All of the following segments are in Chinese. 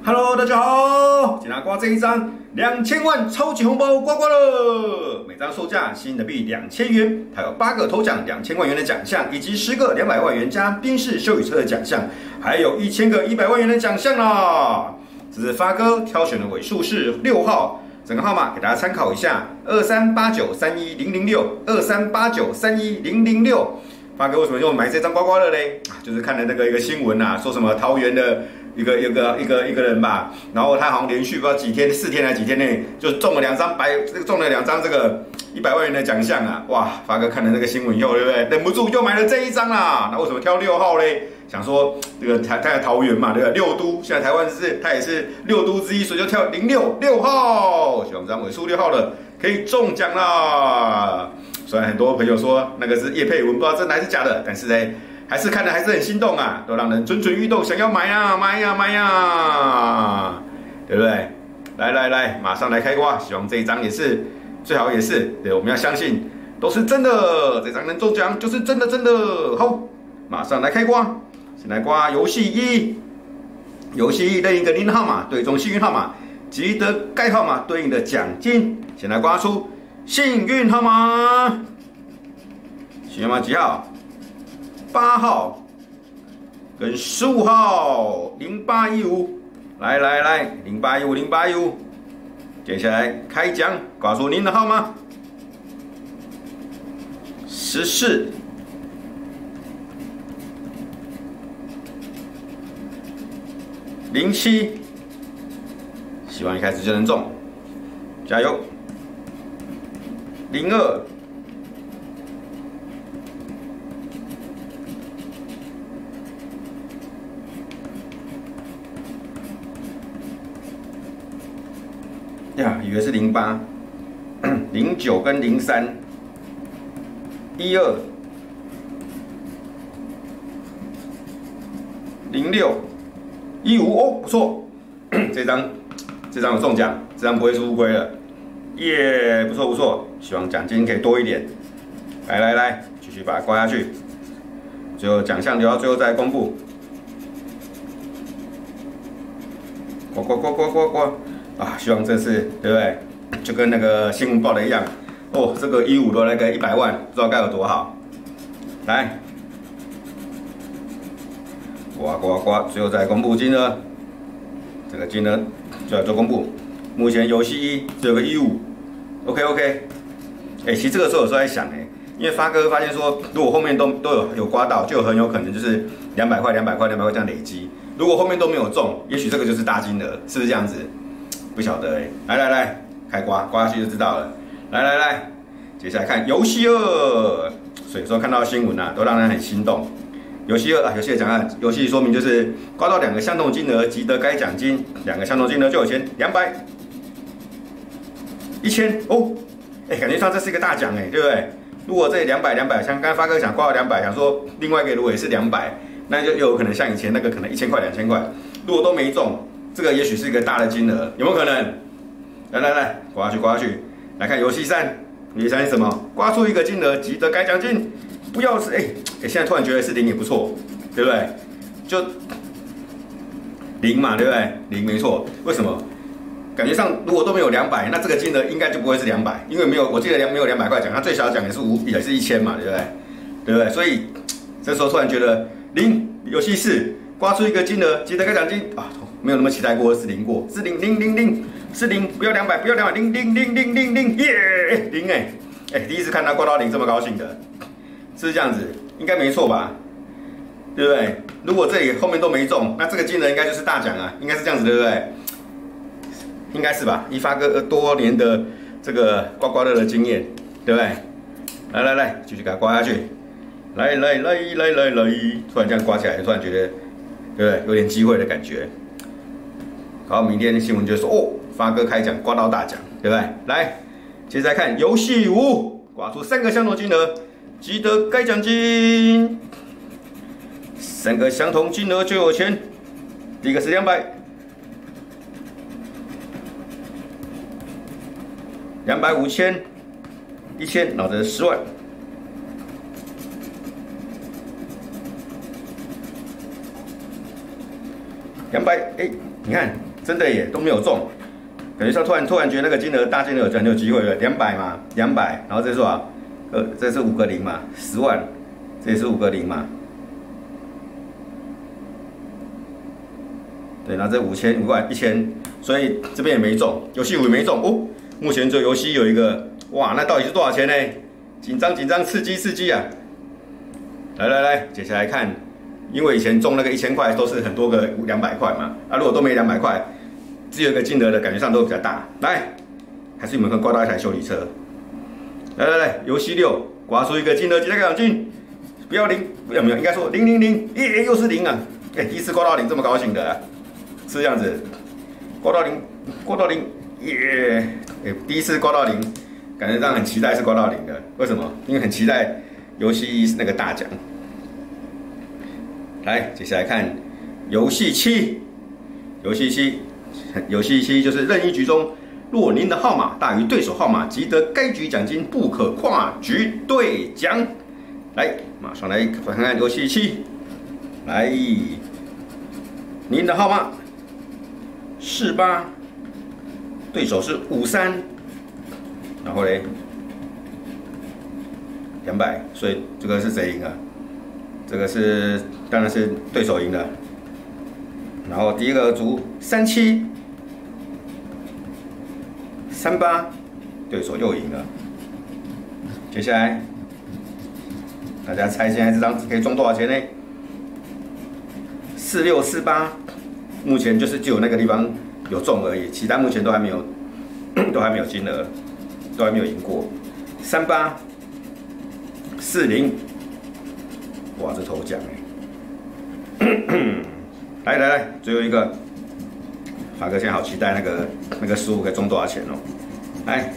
Hello， 大家好！今天刮这一张2000万超级红包刮刮乐，每张售价新的币2000元，它有8个头奖2000万元的奖项，以及10个200万元加宾士休旅车的奖项，还有1000个100万元的奖项啦。这是发哥挑选的尾数是6号，整个号码给大家参考一下：238931006238931006。发哥为什么又买这张刮刮乐嘞？就是看了那个一个新闻啊，说什么桃园的一个人吧，然后他好像连续不知道几天，4天还几天内就中了2张这个100万元的奖项啊！哇，发哥看了这个新闻以后，对不对？忍不住就买了这一张啦。那为什么挑6号嘞？想说这个他在桃园嘛，对不对？6都现在台湾他也是6都之一，所以就挑06号，希望这张尾数6号的可以中奖啦。虽然很多朋友说那个是业配文，不知道真的还是假的，但是呢，还是看的还是很心动啊，都让人蠢蠢欲动，想要买呀，对不对？来，马上来开刮，希望这一张也是最好也是，对，我们要相信都是真的，这张能中奖就是真的。好，马上来开刮，先来刮游戏一任一个0号码对中幸运号码，集得该号码对应的奖金，先来刮出幸运号码，幸运号码几号？8号跟15号0815，来0815，接下来开奖，告诉您的号码14、07，希望一开始就能中，加油！02、呀，以为是08、09跟03、12、06、15哦，不错，这张有中奖，这张不会输亏了，耶，不错，希望奖金可以多一点。来，继续把它刮下去，最后奖项留到最后再公布。刮啊！希望这次对不对？就跟那个新闻报的一样哦，这个15的那个100万，不知道该有多好。来，刮，最后再公布金额。这个金额就要做公布。目前游戏一只有个15，OK。其实这个时候有时候在想因为发哥发现说，如果后面都有刮到，就很有可能就是200块这样累积。如果后面都没有中，也许这个就是大金额，是不是这样子？不晓得来，开刮下去就知道了。来，接下来看游戏2，所以说看到新闻都让人很心动。游戏2游戏的奖项，游戏说明就是刮到2个相同金额，即得该奖金，2个相同金额就有钱，200、1000哦，感觉上这是一个大奖对不对？如果这里200，像刚刚发哥想刮到200，想说另外一个如果也是200，那就又有可能像以前那个可能1000块、2000块，如果都没中，这个也许是一个大的金额，有没有可能？来，刮下去，来看游戏3，游戏3是什么？刮出一个金额，即得该奖金，不要是现在突然觉得是0也不错，对不对？就0嘛，对不对？0没错，为什么？感觉上如果都没有200，那这个金额应该就不会是200，因为我记得没有200块奖，它最小奖也是1000嘛，对不对？所以这时候突然觉得0，游戏4刮出一个金额，即得该奖金啊，没有那么期待过是0过，是0，是0，不要200，0，耶，0第一次看到刮到0这么高兴的，是这样子，应该没错吧？对不对？如果这里后面都没中，那这个金额应该就是大奖啊，应该是这样子，对不对？应该是吧？依发哥多年的这个刮刮乐的经验，对不对？来，继续给它刮下去。来，突然这样刮起来，突然觉得，对不对？有点机会的感觉。好，明天的新闻就说发哥开奖刮到大奖，对不对？来，接着来看游戏5，刮出3个相同金额，即得该奖金。3个相同金额就有钱。第一个是200。200、5000、1000，然后这是10万。200，你看真的耶，都没有中。感觉上突然觉得那个金额大金额很有机会了，200嘛，200，然后这是多少？这是5个0嘛，10万，这也是5个0嘛。对，然后这5000、5万、1000，所以这边也没中，游戏5也没中哦。目前这游戏有一个，哇，那到底是多少钱呢？紧张，刺激啊！来，接下来看，因为以前中那个1000块都是很多个200块嘛，如果都没200块，只有一个金额的感觉上都比较大。来，还是你们可以刮到一台修理车。来，游戏6，刮出一个金额几台奖金，不要0，没有，应该说000，耶，又是0啊！第一次刮到0这么高兴的、啊，是这样子，刮到0，耶！第一次刮到0，感觉上很期待是刮到0的。为什么？因为很期待游戏那个大奖。来，接下来看游戏7，游戏7就是任意局中，若您的号码大于对手号码，即得该局奖金不可跨局兑奖。来，马上来看看游戏7。来，您的号码48，对手是53，然后嘞200，所以这个是谁赢啊？这个是当然是对手赢了。然后第一个组37、38，对手又赢了。接下来大家猜现在这张可以中多少钱呢？46、48，目前就是只有那个地方有中而已，其他目前都还没有金额，都还没有赢过。38、40，哇，这头奖哎！来，最后一个，法哥现在好期待那个15可以中多少钱哦！来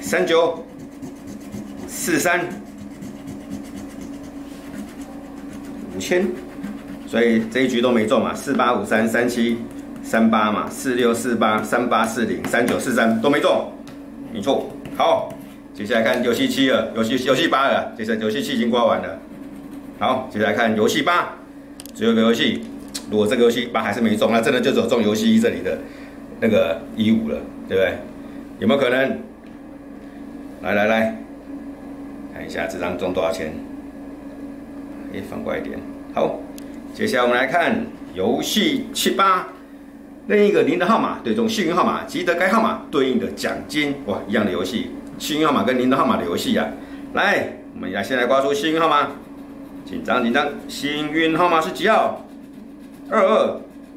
，39、43、5000，所以这一局都没中嘛，48、53、37、38嘛，46、48、38、40、39、43都没中，没错。好，接下来看游戏7了，游戏8了，接下来游戏7已经刮完了。好，接下来看游戏8，最后一个游戏。如果这个游戏8还是没中，那真的就只有中游戏1这里的那个15了，对不对？有没有可能？来，看一下这张中多少钱？反过来一点。好，接下来我们来看游戏7、8，任一个您的号码对中幸运号码，即得该号码对应的奖金。哇，一样的游戏，幸运号码跟您的号码的游戏啊。来，我们先来刮出幸运号码。紧张，幸运号码是几号？22，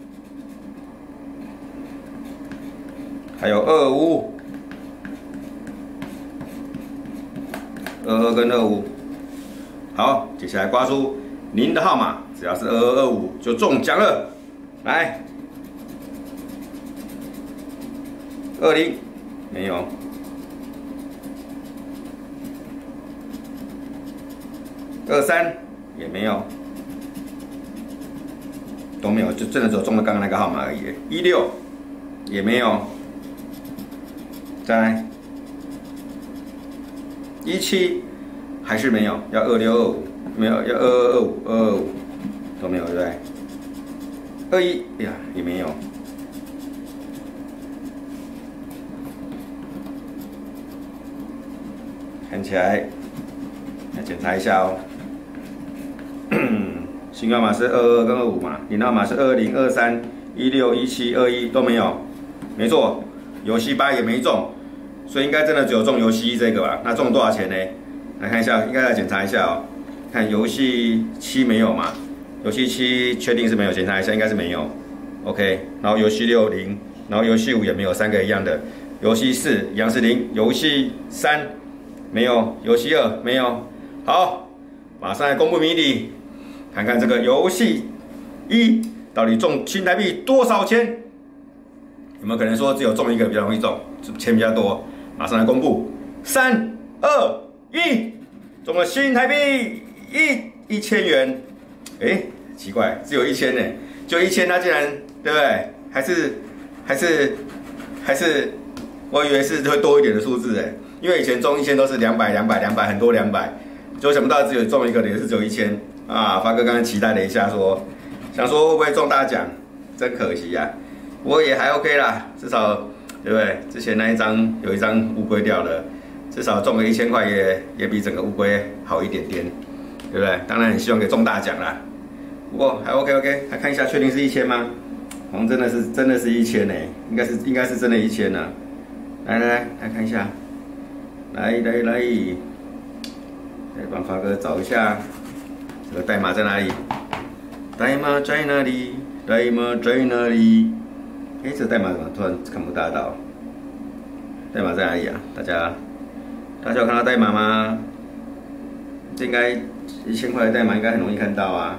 还有25，22跟25。好，接下来刮出您的号码，只要是2225就中奖了。来，20没有，23也没有。都没有，就真的只有中了刚刚那个号码而已。16也没有，再来17还是没有，要2625没有，要2225都没有，对不对？21呀也没有，看起来来检查一下哦。幸运号码是22跟25嘛，你的号码是20、23、16、17、21都没有，没错，游戏8也没中，所以应该真的只有中游戏1这个吧？那中多少钱呢？来看一下，应该来检查一下哦。看游戏7没有嘛？游戏7确定是没有，检查一下应该是没有。OK， 然后游戏6 0，然后游戏5也没有，3个一样的。游戏4一样是0，游戏3没有，游戏2没有。好，马上来公布谜底。看看这个游戏1到底中新台币多少钱？有没有可能说只有中一个比较容易中，钱比较多？马上来公布，3、2、1，中了新台币1000元。奇怪，只有1000呢，就1000，它竟然对不对？还是，我以为是会多一点的数字哎，因为以前中1000都是200，很多200，就想不到只有中一个的也是只有1000。发哥刚刚期待了一下想说会不会中大奖，真可惜啊！ 不过也还 OK 啦，至少对不对？之前那一张有一张乌龟掉了，至少中个1000块也比整个乌龟好一点点，对不对？当然很希望可以中大奖啦。不过还 OK， 来看一下，确定是1000吗？好像真的是1000呢，应该是真的1000呢。来看一下，来帮发哥找一下这个代码在哪里？代码在哪里？代码在哪里？哎，这代码怎么突然看不大到？代码在哪里啊？大家有看到代码吗？这应该1000块的代码应该很容易看到啊。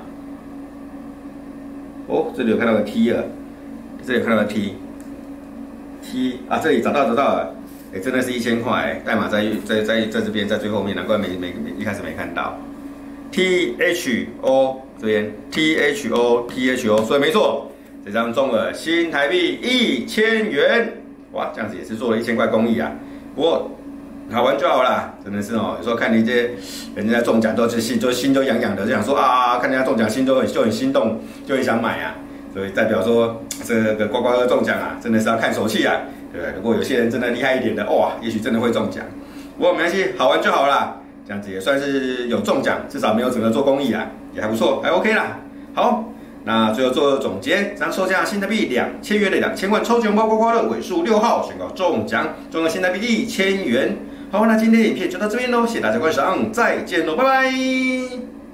哦，这里有看到个 T 了，这里有看到个 T 啊，这里找到了，哎，真的是1000块，代码在这边，在最后面，难怪一开始没看到。THO 这边 THO， 所以没错，这张中了新台币1000元，哇，这样子也是做了1000块公益啊。不过好玩就好啦，真的是哦，有时候看人家中奖都心就痒痒的，就想说啊，看人家中奖心就很心动，就很想买啊。所以代表说这个刮刮乐中奖啊，真的是要看手气啊，对不对？如果有些人真的厉害一点的，哇，也许真的会中奖。不过没关系，好玩就好啦，这样子也算是有中奖，至少没有整个做公益啊，也还不错，还 OK 啦。好，那最后做总结，这张售价新台币2000元的2000万超级红包刮刮乐尾数6号宣告中奖，中了新台币1000元。好，那今天的影片就到这边喽，谢谢大家观赏，再见喽，拜拜。